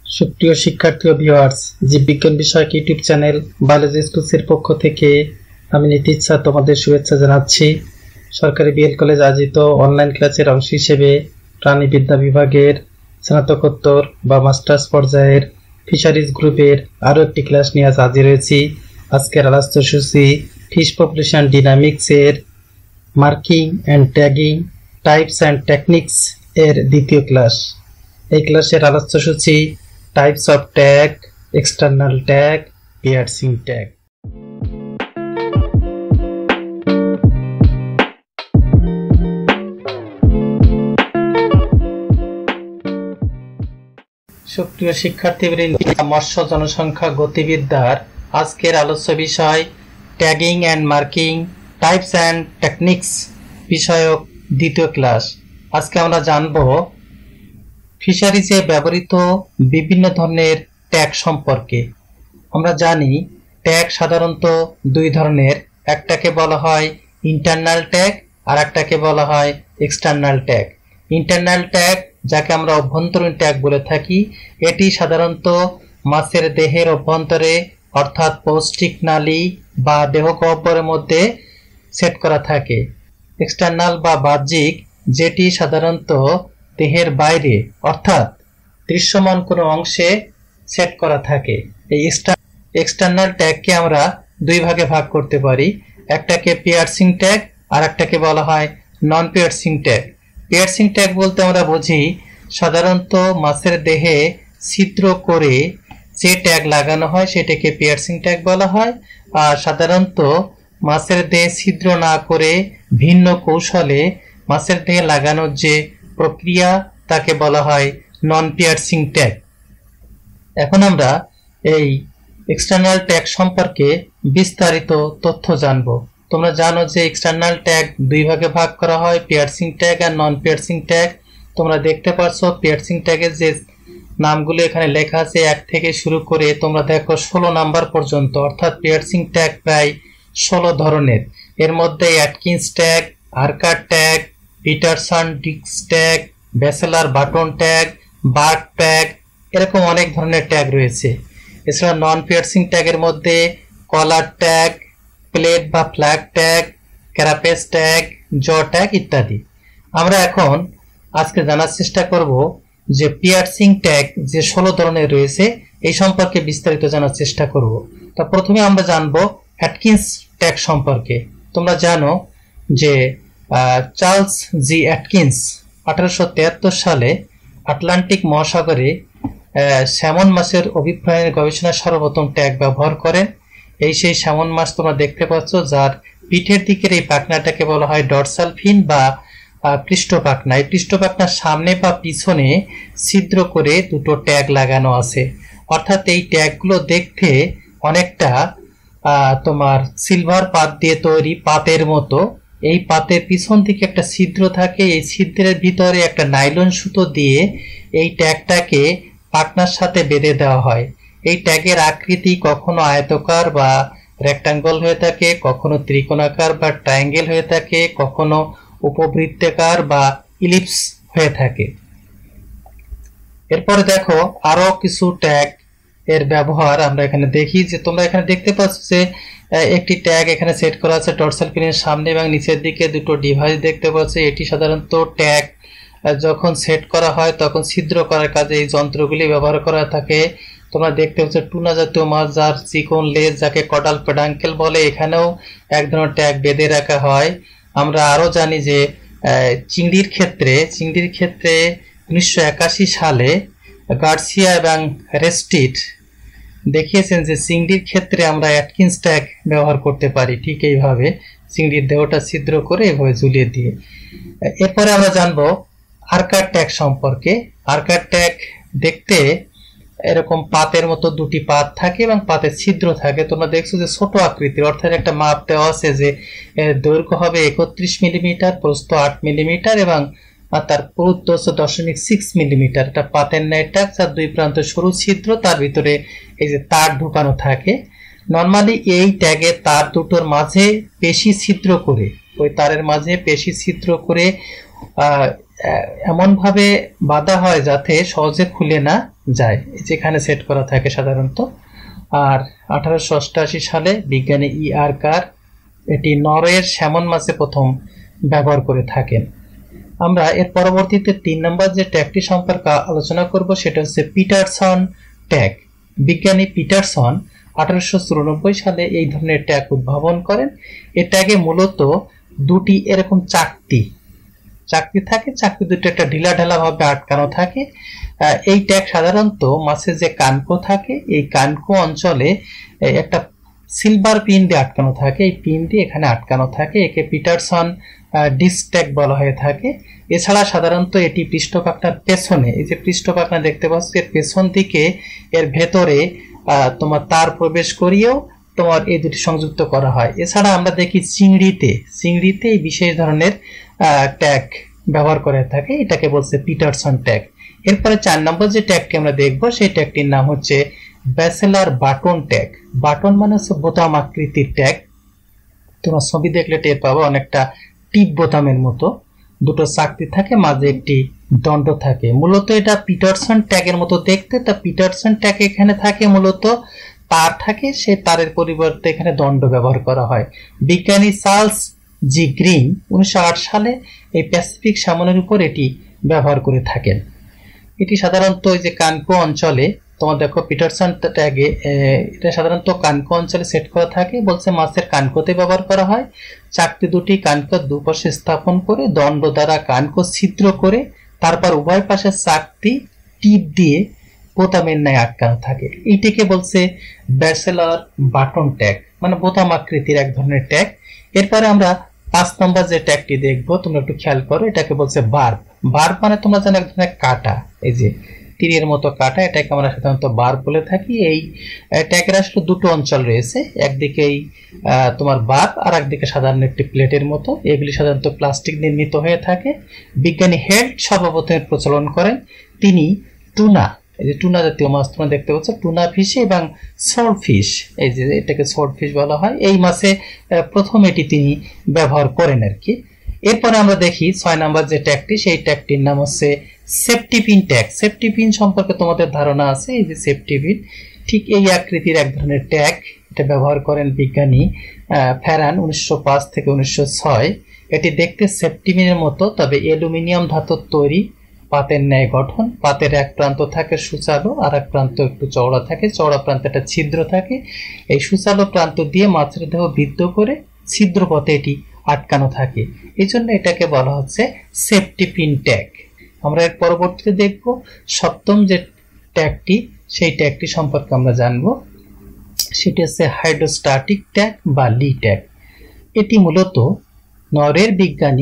সুপ্রিয় শিক্ষার্থী ও ভিউয়ার্স, জীববিজ্ঞান বিষয়ক ইউটিউব চ্যানেল বায়োলজি স্কুলসের পক্ষ থেকে আমি নীতিশ স্যার তোমাদের শুভেচ্ছা জানাচ্ছি। সরকারি বিএল কলেজ আয়োজিত অনলাইন ক্লাসের অংশ হিসেবে প্রাণীবিদ্যা বিভাগের স্নাতকোত্তর বা মাস্টার্স পর্যায়ের ফিশারিজ গ্রুপের আরও একটি ক্লাস নিয়ে আজ হাজির হয়েছি। আজকের আলোচ্যসূচি ফিশ পপুলেশন ডিনামিক্স এর marking and tagging types and techniques এর দ্বিতীয় ক্লাস। এই ক্লাসের আলোচ্যসূচি types of tag, external tag, piercing tag. সুপ্রিয় শিক্ষার্থীবৃন্দ, মৎস্য জনসংখ্যা গতিবিদ্যার আজকের আলোচ্য বিষয় tagging and marking types and techniques বিষয়ক দ্বিতীয় ক্লাস। আজকে আমরা জানব ফিশারিজে ব্যবহৃত বিভিন্ন ধরনের ট্যাগ সম্পর্কে। আমরা জানি ট্যাগ সাধারণত দুই ধরনের, একটাকে বলা হয় ইন্টারনাল ট্যাগ আর একটাকে বলা হয় এক্সটার্নাল ট্যাগ। ইন্টারনাল ট্যাগ, যাকে আমরা অভ্যন্তরীণ ট্যাগ বলে থাকি, এটি সাধারণত মাছের দেহের অভ্যন্তরে অর্থাৎ পৌষ্টিক নালী বা দেহগহ্বরের মধ্যে সেট করা থাকে। এক্সটার্নাল বা বাহ্যিক, যেটি সাধারণত দেহের বাইরে অর্থাৎ দৃশ্যমান কোনো অংশে সেট করা থাকে। এই এক্সটার্নাল ট্যাগকে আমরা দুই ভাগে ভাগ করতে পারি, একটাকে পিয়ার্সিং ট্যাগ আর একটাকে বলা হয় non piercing tag. Piercing tag বলতে আমরা বুঝি সাধারণত মাছের দেহে ছিদ্র করে যে ট্যাগ লাগানো হয় সেটাকে পিয়ার্সিং ট্যাগ বলা হয়, আর সাধারণত মাছের দেহে ছিদ্র না করে ভিন্ন কৌশলে মাছের দেহে লাগানোর যে প্রক্রিয়া তাকে বলা হয় নন পিয়ার্সিং ট্যাগ। এখন আমরা এই এক্সটার্নাল ট্যাগ সম্পর্কে বিস্তারিত তথ্য জানব। তোমরা জানো যে এক্সটার্নাল ট্যাগ দুই ভাগে ভাগ করা হয়, পিয়ার্সিং ট্যাগ আর নন পিয়ার্সিং ট্যাগ। তোমরা দেখতে পাচ্ছ পিয়ার্সিং ট্যাগের যে নামগুলো এখানে লেখা আছে, 1 থেকে শুরু করে তোমরা দেখো 16 নাম্বার পর্যন্ত, অর্থাৎ পিয়ার্সিং ট্যাগ প্রায় 16 ধরনের। এর মধ্যে Atkins tag, Archer tag, Petersen ডিক্স tag, bachelor button tag, Burke tag, এরকম অনেক ধরনের ট্যাগ রয়েছে। এছাড়া নন পিয়ার্সিং ট্যাগের মধ্যে কলার ট্যাগ, প্লেট বা flag tag, carapace tag, jaw tag ইত্যাদি। আমরা এখন আজকে জানার চেষ্টা করব যে পিয়ার্সিং ট্যাগ যে 16 ধরনের রয়েছে এই সম্পর্কে বিস্তারিত জানার চেষ্টা করব। তা প্রথমে আমরা জানবো অ্যাটকিন্স ট্যাগ সম্পর্কে। তোমরা জানো যে চার্লস জি অ্যাটকিন্স 1873 সালে আটলান্টিক মহাসাগরে স্যামন মাছের অভিপ্রায়ের গবেষণায় সর্বপ্রথম ট্যাগ ব্যবহার করেন। এই সেই স্যামন মাছ তোমরা দেখতে পাচ্ছ, যার পিঠের দিকের এই পাখনাটাকে বলা হয় ডরসাল ফিন বা পৃষ্ঠ পাখনা। এই পৃষ্ঠ পাখনার সামনে বা পিছনে ছিদ্র করে দুটো ট্যাগ লাগানো আছে, অর্থাৎ এই ট্যাগগুলো দেখতে অনেকটা তোমার সিলভার পাত দিয়ে তৈরি পাতের মতো। এই পাতের পিছন দিকে একটা ছিদ্র থাকে, এই ছিদ্রের ভিতরে একটা নাইলন সুতো দিয়ে এই ট্যাগটাকে পাখনার সাথে বেঁধে দেওয়া হয়। এই ট্যাগের আকৃতি কখনো আয়তাকার বা রেক্টাঙ্গল হয়ে থাকে, কখনো ত্রিকোণাকার বা ট্রায়াঙ্গেল হয়ে থাকে, কখনো উপবৃত্তাকার বা ইলিপস হয়ে থাকে। এরপরে দেখো আরো কিছু ট্যাগ এর ব্যবহার আমরা এখানে দেখি। যে তোমরা এখানে দেখতে পাচ্ছ যে একটি ট্যাগ এখানে সেট করা আছে ডরসাল ফিনের সামনে এবং নিচের দিকে দুটো ডিভাইস দেখতে পাচ্ছ। এটি সাধারণত ট্যাগ যখন সেট করা হয় তখন ছিদ্র করার কাজে এই যন্ত্রগুলি ব্যবহার করা থাকে। তোমরা দেখতে পাচ্ছ টুনা জাতীয় মাছ যার চিকন লেজ, যাকে কডাল পেডাঙ্কেল বলে, এখানেও এক ধরনের ট্যাগ বেঁধে রাখা হয়। আমরা আরো জানি যে চিংড়ির ক্ষেত্রে 1981 সালে গার্সিয়া এবং রেস্টিট দেখিয়েছেন যে চিংড়ির ক্ষেত্রে আমরা অ্যাটকিন্স ট্যাগ ব্যবহার করতে পারি, ঠিক এইভাবে চিংড়ির দেহটা ছিদ্র করে এভাবে ঝুলিয়ে দিয়ে। এরপরে আমরা জানবো আর্কার ট্যাগ সম্পর্কে। আর্কার ট্যাগ দেখতে এরকম পাতের মতো দুটি পাত থাকে এবং পাতে ছিদ্র থাকে। তোমরা দেখছো যে ছোট আকৃতির, অর্থাৎ একটা মাপ দেওয়া আছে যে দৈর্ঘ্য হবে 31 মিলিমিটার, প্রস্থ 8 মিলিমিটার এবং তার পুরুত্ব 0.6 মিলিমিটার। এটা পাতের ন্যায় ট্যাগ, যার দুই প্রান্ত সরু ছিদ্র, তার ভিতরে এই যে তার ঢুকানো থাকে। নর্মালি এই ট্যাগে তার দুটোর মাঝে পেশি ছিদ্র করে, ওই তারের মাঝে পেশি ছিদ্র করে এমন ভাবে বাঁধা হয় যাতে সহজে খুলে না যায়, যেখানে সেট করা থাকে সাধারণত। আর 1888 সালে বিজ্ঞানী E.R. কার এটি নরওয়ের স্যামন মাছে প্রথম ব্যবহার করে থাকেন। আমরা এর পরবর্তীতে 3 নম্বর যে ট্যাগটি সম্পর্কে আলোচনা করব সেটা হচ্ছে পিটারসন ট্যাগ। বিজ্ঞানী পিটারসন 1894 সালে এই ধরনের ট্যাগ উদ্ভাবন করেন। এই ট্যাগে মূলত দুটি এরকম চাকতি থাকে, চাকতি দুটো একটা ঢিলাঢালা ভাবে আটকানো থাকে। এই ট্যাগ সাধারণত মাছের যে কানকো থাকে, এই কানকো অঞ্চলে একটা সিলভার পিন দিয়ে আটকানো থাকে, এই পিন দিয়ে এখানে আটকানো থাকে, একে পিটারসন ডিস্ক ট্যাগ বলা হয়ে থাকে। এছাড়া সাধারণত এটি পৃষ্ঠপাখনার পেছনে, এই যে পৃষ্ঠপাখনা দেখতে পাচ্ছ এর পেছন দিকে এর ভেতরে তোমার তার প্রবেশ করিয়েও তোমার এই দুটি সংযুক্ত করা হয়। এছাড়া আমরা দেখি চিংড়িতে এই বিশেষ ধরনের ট্যাগ ব্যবহার করে থাকে, এটাকে বলছে পিটারসন ট্যাগ। এরপরে 4 নম্বর যে ট্যাগটি আমরা দেখব সেই ট্যাগটির নাম হচ্ছে ব্যাচেলার বাটন ট্যাগ। বাটন মানে হচ্ছে বোতাম আকৃতির ট্যাগ। তোমরা ছবি দেখলে টের পাবো, অনেকটা টিপ বোতামের মতো, দুটো চাকতি থাকে, মাঝে একটি দণ্ড থাকে। মূলত এটা পিটারসন ট্যাগের মতো দেখতে। তা পিটারসন ট্যাগ এখানে থাকে মূলত তার থাকে, সে তারের পরিবর্তে এখানে দণ্ড ব্যবহার করা হয়। বিজ্ঞানী চার্লস জি গ্রিন 1908 সালে এই প্যাসিফিক স্যামনের উপর এটি ব্যবহার করে থাকেন। এটি সাধারণত ওই যে কানকো অঞ্চলে, তোমার দেখো পিটারসন ট্যাগে এটা সাধারণত কানকো অঞ্চলে সেট করা থাকে, বলছে মাছের কানকোতে ব্যবহার করা হয়। চাকতি দুটি কানকোর দুপাশে স্থাপন করে দণ্ড দ্বারা কানকো ছিদ্র করে তারপর উভয় পাশে চাকতি টিপ দিয়ে বোতামের ন্যায় আটকানো থাকে। এইটিকে বলছে ব্যাচেলার বাটন ট্যাগ, মানে বোতাম আকৃতির এক ধরনের ট্যাগ। এরপরে আমরা 5 নম্বর যে ট্যাগটি দেখবো, তোমরা একটু খেয়াল করো, এটাকে বলছে বার্ব। বার্ব মানে তোমরা জানো এক ধরনের কাঁটা, এই যে তীরের মতো কাঁটা, এটাকে আমরা সাধারণত বার্ব বলে থাকি। এই ট্যাগের আসলে দুটো অঞ্চল রয়েছে, একদিকেই তোমার বার্ব আর একদিকে সাধারণ একটি প্লেটের মতো। এগুলি সাধারণত প্লাস্টিক নির্মিত হয়ে থাকে। বিজ্ঞানী হেল্ড সর্বপ্রথম প্রচলন করেন। তিনি টুনা, এই যে টুনা জাতীয় মাছ তোমরা দেখতে পাচ্ছ, টুনা ফিশ এবং সল্ট ফিশ, এই যে এটাকে সল্ট ফিশ বলা হয়, এই মাছে প্রথম এটি তিনি ব্যবহার করেন আর কি। এরপরে আমরা দেখি 6 নম্বর যে ট্যাগটি, সেই ট্যাগটির নাম হচ্ছে safety pin tag. Safety pin সম্পর্কে তোমাদের ধারণা আছে, এই যে সেফটি পিন ঠিক এই আকৃতির এক ধরনের ট্যাগ। এটা ব্যবহার করেন বিজ্ঞানী ফ্যারান 1905 থেকে 1906। এটি দেখতে সেফটি পিনের মতো, তবে অ্যালুমিনিয়াম ধাতুর তৈরি, পাতের ন্যায় গঠন। পাতের এক প্রান্ত থাকে সূচালো আর এক প্রান্ত একটু চওড়া থাকে, চওড়া প্রান্তে একটা ছিদ্র থাকে। এই সূচালো প্রান্ত দিয়ে মাছের দেহ বিদ্ধ করে ছিদ্র পথে এটি আটকানো থাকে, এই জন্য এটাকে বলা হচ্ছে সেফটি পিন ট্যাগ। আমরা এর পরবর্তীতে দেখব 7ম যে ট্যাগটি, সেই ট্যাগটি সম্পর্কে আমরা জানবো, সেটি হচ্ছে হাইড্রোস্ট্যাটিক ট্যাগ বা লি ট্যাগ। এটি মূলত নরওয়ের বিজ্ঞানী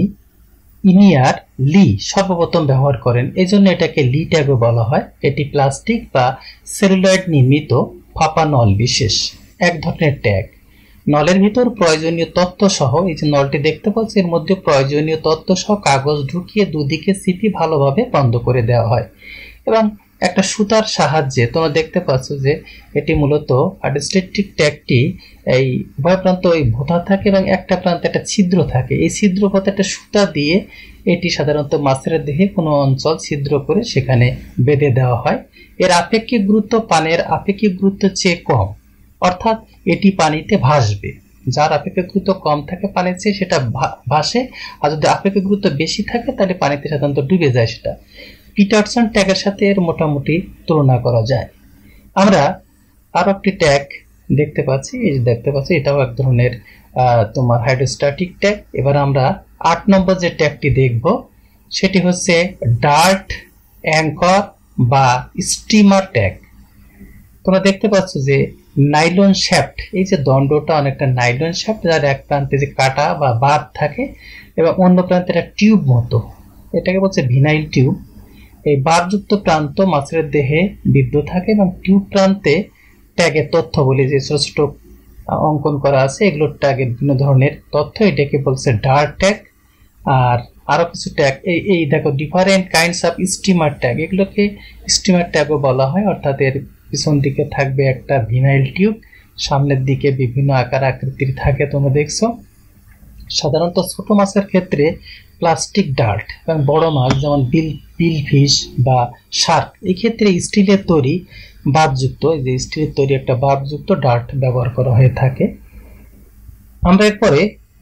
ইনিয়ার লি সর্বপ্রথম ব্যবহার করেন, এজন্য এটাকে লি ট্যাগও বলা হয়। এটি প্লাস্টিক বা সেলুলয়েড নির্মিত ফাঁপা নল বিশেষ এক ধরনের ট্যাগ। নলের ভিতর প্রয়োজনীয় তথ্য সহ, এই যে নলটি দেখতে পাচ্ছ, এর মধ্যে প্রয়োজনীয় তথ্য সহ কাগজ ঢুকিয়ে দুদিকে সিপি ভালোভাবে বন্ধ করে দেওয়া হয় এবং একটা সুতার সাহায্যে, তোমরা দেখতে পাচ্ছ যে এটি মূলত হাইড্রোস্ট্যাটিক ট্যাগটি এই উভয় প্রান্ত ওই ভোঁতা থাকে এবং একটা প্রান্তে একটা ছিদ্র থাকে। এই ছিদ্র পথে একটা সুতা দিয়ে এটি সাধারণত মাছের দেহে কোনো অঞ্চল ছিদ্র করে সেখানে বেঁধে দেওয়া হয়। এর আপেক্ষিক গুরুত্ব পানির আপেক্ষিক গুরুত্বের চেয়ে কম, অর্থাৎ এটি পানিতে ভাসবে। যার আপেক্ষিক গুরুত্ব কম থাকে পানির চেয়ে সেটা ভাসে, আর যদি আপেক্ষিক গুরুত্ব বেশি থাকে তাহলে পানিতে সাধারণত ডুবে যায়। সেটা পিটারসন ট্যাগের সাথে এর মোটামুটি তুলনা করা যায়। আমরা আরো একটি ট্যাগ দেখতে পাচ্ছি, এই যে দেখতে পাচ্ছি, এটাও এক ধরনের তোমার হাইড্রোস্ট্যাটিক ট্যাগ। এবার আমরা 8 নম্বর যে ট্যাগটি দেখব, সেটি হচ্ছে ডার্ট অ্যাঙ্কর বা স্টিমার ট্যাগ। তোমরা দেখতে পাচ্ছ যে নাইলন শ্যাফট, এই যে দণ্ডটা অনেকটা নাইলন শ্যাফট, যার এক প্রান্তে যে কাটা বা বাদ থাকে এবং অন্য প্রান্তে একটা টিউব মতো, এটাকে বলছে ভিনাইল টিউব। এই বারযুক্ত প্রান্ত মাছের দেহে বিদ্ধ থাকে এবং টিউব প্রান্তে ট্যাগের তথ্য বলে যে ছোট ছোট অঙ্কন করা আছে, এগুলোর ট্যাগের বিভিন্ন ধরনের তথ্য, এটাকে বলছে ডার্ট ট্যাগ। আর আরো কিছু ট্যাগ, এই দেখো different kinds of streamer tag, এগুলোকে স্টিমার ট্যাগও বলা হয়। অর্থাৎ এর পিছন দিকে থাকবে একটা ভিনাইল টিউব, সামনের দিকে বিভিন্ন আকার আকৃতির থাকে, তোমরা দেখছো। সাধারণত ছোট মাছের ক্ষেত্রে প্লাস্টিক ডার্ট এবং বড় মাছ যেমন বিল ফিশ বা শার্ক, এই ক্ষেত্রে স্টিলের তৈরি বারযুক্ত, এই যে স্টিলের তৈরি একটা বারযুক্ত ডার্ট ব্যবহার করা হয়ে থাকে। আমরা এরপরে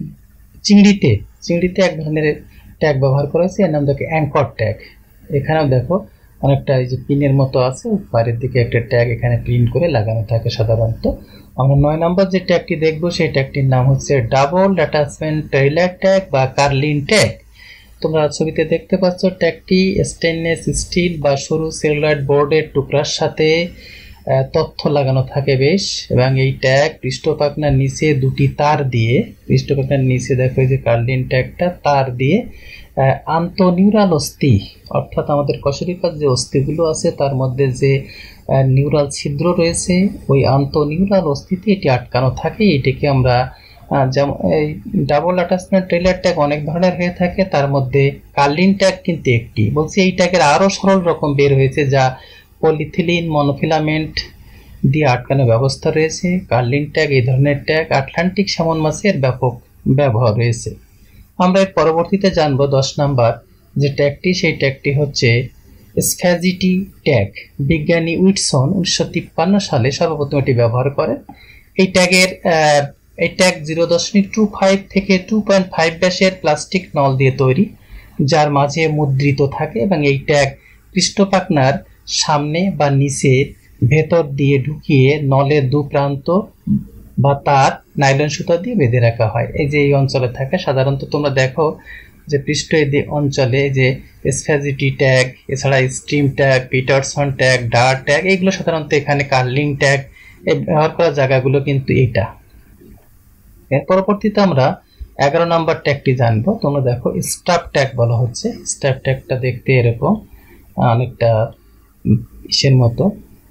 চিংড়িতে এক ধরনের ট্যাগ ব্যবহার করা হয়েছে, এর নাম দেখো অ্যাঙ্কর ট্যাগ। এখানেও দেখো অনেকটা এই যে পিনের মতো আছে, বাইরের দিকে একটা ট্যাগ এখানে প্রিন্ট করে লাগানো থাকে সাধারণত। আমরা 9 নম্বর যে ট্যাগটি দেখবো সেই ট্যাগটির নাম হচ্ছে ডাবল অ্যাটাচমেন্ট ট্রেইলার ট্যাগ বা কার্লিন ট্যাগ। তোমরা ছবিতে দেখতে পাচ্ছ ট্যাগটি স্টেনলেস স্টিল বা সরু সেলুলাইড বোর্ডের টুকরার সাথে তথ্য লাগানো থাকে বেশ, এবং এই ট্যাগ পৃষ্ঠপাখনার নিচে দুটি তার দিয়ে, পৃষ্ঠপাখনার নিচে দেখো এই যে কার্লিন ট্যাগটা তার দিয়ে আন্তঃনিউরাল অস্থি, অর্থাৎ আমাদের কশেরুকার যে অস্থিগুলো আছে তার মধ্যে যে নিউরাল ছিদ্র রয়েছে ওই আন্তঃনিউরাল অস্থিতে এটি আটকানো থাকে। এটিকে আমরা যেমন এই ডাবল অ্যাটাচমেন্ট ট্রেইলার ট্যাগ অনেক ধরনের হয়ে থাকে, তার মধ্যে কার্লিন ট্যাগ কিন্তু একটি। বলছি এই ট্যাগের আরও সরল রকম বের হয়েছে যা পলিথিলিন মনোফিলামেন্ট দিয়ে আটকানোর ব্যবস্থা রয়েছে। কার্লিন ট্যাগ এই ধরনের ট্যাগ আটলান্টিক স্যামন মাছের ব্যাপক ব্যবহার রয়েছে। আমরা এর পরবর্তীতে জানবো 10 নাম্বার যে ট্যাগটি, সেই ট্যাগটি হচ্ছে স্ফ্যাজিটি ট্যাগ। বিজ্ঞানী উইটসন 1953 সালে সর্বপ্রথম এটি ব্যবহার করেন। এই ট্যাগ 0.25 থেকে 2.5 ব্যাসের প্লাস্টিক নল দিয়ে তৈরি, যার মাঝে মুদ্রিত থাকে, এবং এই ট্যাগ পৃষ্ঠপাখনার সামনে বা নিচে ভেতর দিয়ে ঢুকিয়ে নলের দু প্রান্ত বা তার নাইলন সুতা দিয়ে বেঁধে রাখা হয়। এই যে এই অঞ্চলে থাকে সাধারণত, তোমরা দেখো যে পৃষ্ঠ অঞ্চলে যে স্ফ্যাজিটি ট্যাগ, এছাড়া stream tag, Petersen tag, dart tag, এইগুলো সাধারণত এখানে কার্লিং ট্যাগ ব্যবহার করা জায়গাগুলো কিন্তু এটা। এর পরবর্তীতে আমরা 11 নম্বর ট্যাগটি জানবো। তোমরা দেখো স্টাফ ট্যাগ বলা হচ্ছে। স্টাফ ট্যাগটা দেখতে এরকম অনেকটা ইসের মতো।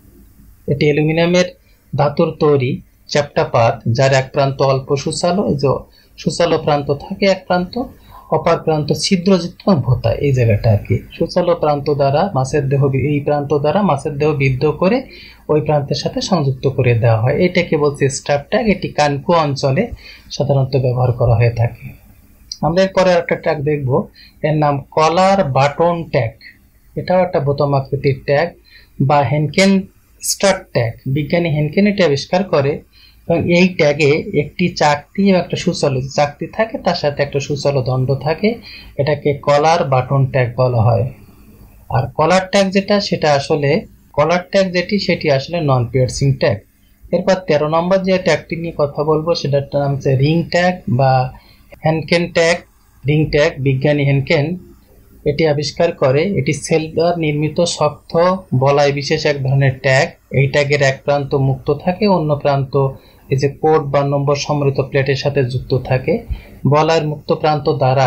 এটি অ্যালুমিনিয়ামের ধাতুর তৈরি চ্যাপ্টা পাত, যার এক প্রান্ত অল্প সুচালো, এই যে সুচালো প্রান্ত থাকে এক প্রান্ত, অপর প্রান্ত ছিদ্রযুক্ত ভোঁতা, এই জায়গাটা আর কি। সুচালো প্রান্ত দ্বারা মাছের দেহ, এই প্রান্ত দ্বারা মাছের দেহ বিদ্ধ করে ওই প্রান্তের সাথে সংযুক্ত করে দেওয়া হয়। এটাকে বলছে স্টাফ ট্যাগ। এটি কানকু অঞ্চলে সাধারণত ব্যবহার করা হয়ে থাকে। আমরা এরপরে একটা ট্যাগ দেখব, এর নাম কলার বাটন ট্যাগ। এটাও একটা বোতাম আকৃতির ট্যাগ বা হেনকেন স্টার ট্যাগ। বিজ্ঞানী হেনকেন এটি আবিষ্কার করে, এবং এই ট্যাগে একটি চাকতি এবং একটা সুচালো চাকতি থাকে, তার সাথে একটা সুচালো দণ্ড থাকে। এটাকে কলার বাটন ট্যাগ বলা হয়। আর কলার ট্যাগ যেটা, সেটা আসলে কলার ট্যাগ সেটি আসলে নন পিয়ার্সিং ট্যাগ। এরপর 13 নম্বর যে ট্যাগটি নিয়ে কথা বলবো সেটার নাম হচ্ছে রিং ট্যাগ বা হেনকেন ট্যাগ। রিং ট্যাগ বিজ্ঞানী হেনকেন এটি আবিষ্কার করে। এটি সিলভার নির্মিত শক্ত বলাই বিশেষ এক ধরনের ট্যাগ। এই ট্যাগের এক প্রান্ত মুক্ত থাকে, অন্য প্রান্ত এই যে কোড বা নম্বর সম্বলিত প্লেটের সাথে যুক্ত থাকে। বলাইয়ের মুক্ত প্রান্ত দ্বারা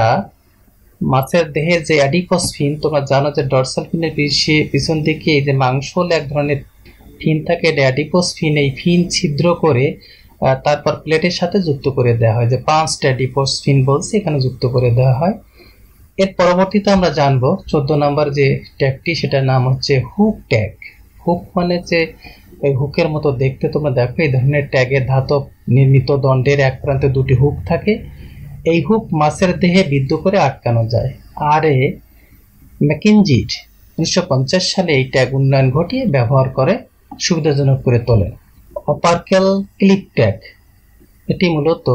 মাছের দেহে যে অ্যাডিপোস ফিন, তোমরা জানো যে ডরসাল ফিনের পিছন দিকে এই যে মাংসল এক ধরনের ফিন থাকে, অ্যাডিপোস ফিন, এই ফিন ছিদ্র করে তারপর প্লেটের সাথে যুক্ত করে দেওয়া হয়, যে 5টা অ্যাডিপোস ফিন বলছে এখানে যুক্ত করে দেওয়া হয়। এর পরবর্তীতে আমরা জানবো 14 নম্বর যে ট্যাগটি, সেটার নাম হচ্ছে হুক ট্যাগ। হুক মানে যে এই হুকের মতো দেখতে, তোমরা দেখো এই ধরনের ট্যাগের ধাতব নির্মিত দণ্ডের এক প্রান্তে দুটি হুক থাকে। এই হুক মাছের দেহে বিদ্ধ করে আটকানো যায়। আর ম্যাকিনজির 1950 সালে এই ট্যাগ উন্নয়ন ঘটিয়ে ব্যবহার করে সুবিধাজনক করে তোলেন। অপারকেল ক্লিপ ট্যাগ, এটি মূলত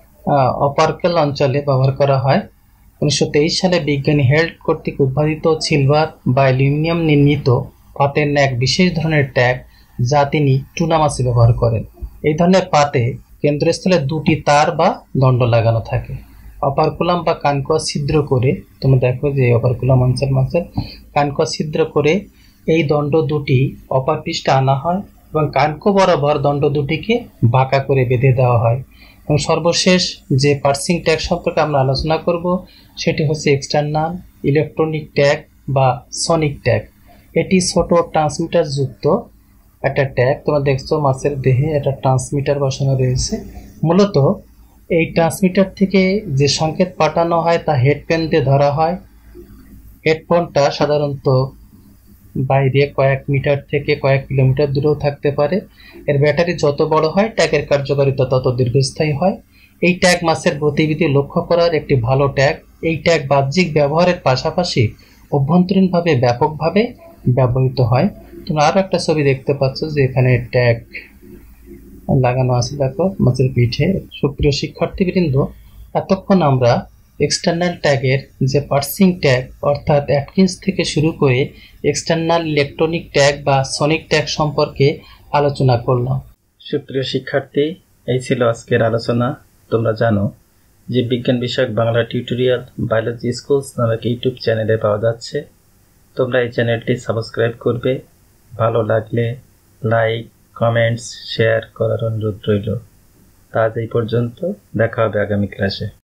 অপারকেল অঞ্চলে ব্যবহার করা হয়। 1923 সালে বিজ্ঞানী হেল্ড কর্তৃক উদ্ভাবিত সিলভার বা অ্যালুমিনিয়াম নির্মিত পাতের এক বিশেষ ধরনের ট্যাগ, যা তিনি টুনা মাছে ব্যবহার করেন। এই ধরনের পাতে কেন্দ্রস্থলে দুটি তার বা দণ্ড লাগানো থাকে। অপারকুলাম বা কানকুয়া ছিদ্র করে, তোমরা দেখো যে অপারকুলাম অঞ্চল মাছের কানকুয়া ছিদ্র করে এই দণ্ড দুটি অপর পৃষ্ঠে আনা হয় এবং কানকো বরাবর দণ্ড দুটিকে বাঁকা করে বেঁধে দেওয়া হয়। এবং সর্বশেষ যে পার্সিং ট্যাগ সম্পর্কে আমরা আলোচনা করব সেটি হচ্ছে এক্সটার্নাল ইলেকট্রনিক ট্যাগ বা সনিক ট্যাগ। এটি ছোট ট্রান্সমিটার যুক্ত একটা ট্যাগ। তোমরা দেখছো মাছের দেহে একটা ট্রান্সমিটার বসানো রয়েছে। মূলত এই ট্রান্সমিটার থেকে যে সংকেত পাঠানো হয় তা হেডফোন দিয়ে ধরা হয়। হেডফোনটা সাধারণত বাইরে কয়েক মিটার থেকে কয়েক কিলোমিটার দূরেও থাকতে পারে। এর ব্যাটারি যত বড় হয় ট্যাগের কার্যকারিতা তত দীর্ঘস্থায়ী হয়। এই ট্যাগ মাছের গতিবিধি লক্ষ্য করার একটি ভালো ট্যাগ। এই ট্যাগ বাহ্যিক ব্যবহারের পাশাপাশি অভ্যন্তরীণভাবে ব্যাপকভাবে ব্যবহৃত হয়। তোমরা আরো একটা ছবি দেখতে পাচ্ছ যে এখানে ট্যাগ লাগানো আছে, দেখো মাছের পিঠে। সুপ্রিয় শিক্ষার্থীবৃন্দ, এতক্ষণ আমরা এক্সটার্নাল ট্যাগের যে পার্সিং ট্যাগ অর্থাৎ অ্যাটকিন্স থেকে শুরু করে এক্সটার্নাল ইলেকট্রনিক ট্যাগ বা সনিক ট্যাগ সম্পর্কে আলোচনা করলাম। সুপ্রিয় শিক্ষার্থী, এই ছিল আজকের আলোচনা। তোমরা জানো যে বিজ্ঞান বিষয়ক বাংলা টিউটোরিয়াল বায়োলজি স্কুলস নামক ইউটিউব চ্যানেলে পাওয়া যাচ্ছে। তোমরা এই চ্যানেলটি সাবস্ক্রাইব করবে। ভালো লাগলে লাইক, কমেন্টস, শেয়ার করার অনুরোধ রইল। আজ এই পর্যন্ত, দেখা হবে আগামী ক্লাসে।